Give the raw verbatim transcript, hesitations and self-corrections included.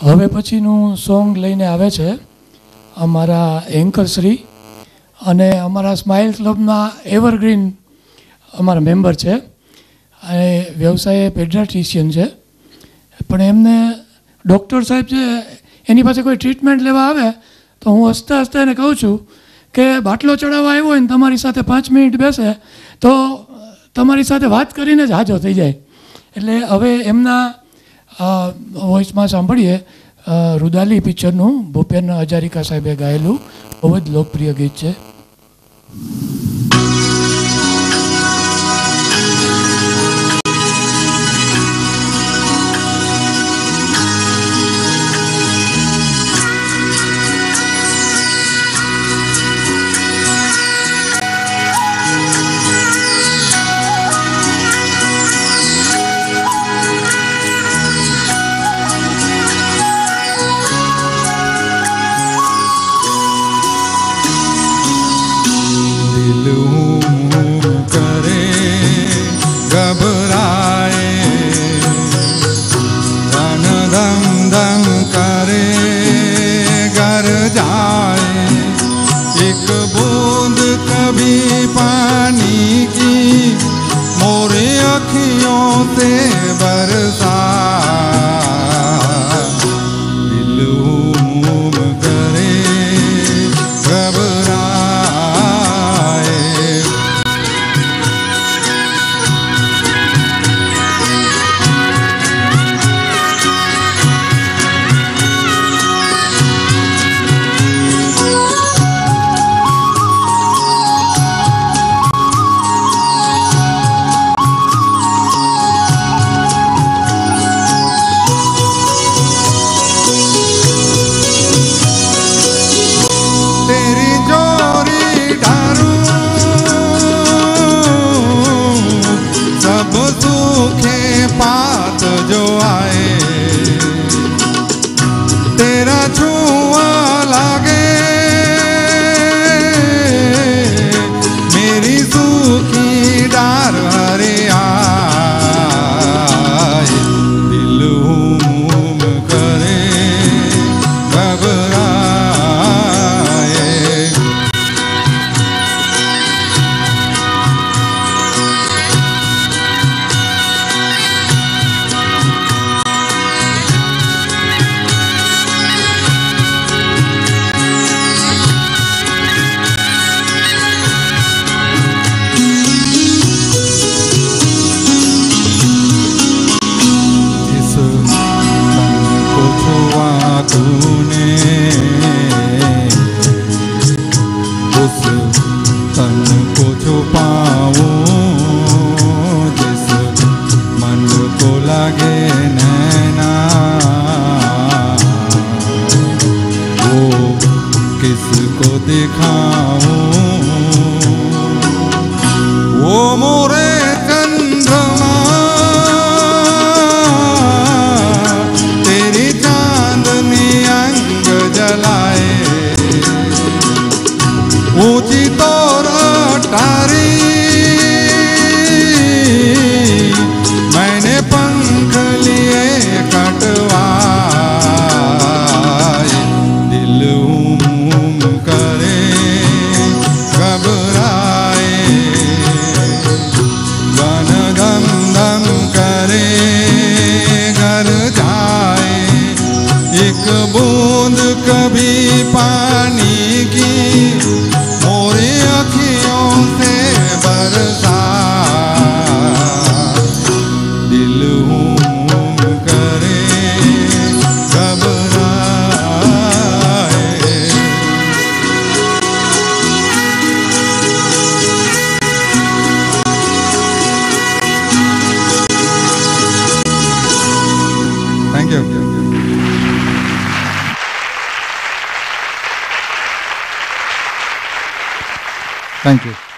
હવે પછીનું સોંગ લઈને આવે છે અમારા એન્કર શ્રી અને અમારા સ્માઇલ ક્લબના એવરગ્રીન અમારા મેમ્બર છે અને વ્યવસાય પેડિયાટ્રિશિયન છે, પણ એમને ડૉક્ટર સાહેબ છે એની પાસે કોઈ ટ્રીટમેન્ટ લેવા આવે તો હું હસતા હસતા એને કહું છું કે બાટલો ચડાવવા આવ્યો હોય ને તમારી સાથે પાંચ મિનિટ બેસે તો તમારી સાથે વાત કરીને જ હાજર થઈ જાય. એટલે હવે એમના વોઇસમાં સાંભળીએ રુદાલી પિક્ચરનું ભૂપેન હજારિકા સાહેબે ગાયેલું બહુ જ લોકપ્રિય ગીત છે. Thank you.